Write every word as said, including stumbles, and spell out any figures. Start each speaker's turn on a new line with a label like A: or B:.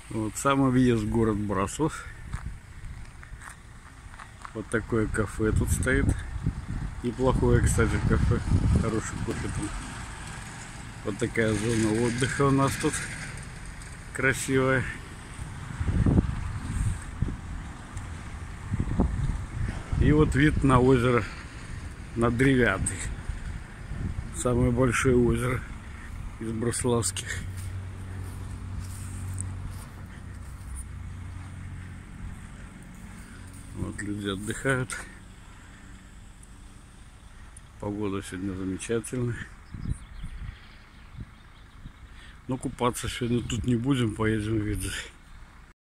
A: Вот самый въезд в город Браслав. Вот такое кафе тут стоит. Неплохое, кстати, кафе. Хороший кофе там. Вот такая зона отдыха у нас тут. Красивая. И вот вид на озеро, на Древятый. Самое большое озеро из браславских. Вот люди отдыхают. Погода сегодня замечательная. Но купаться сегодня тут не будем, поедем в Видзы.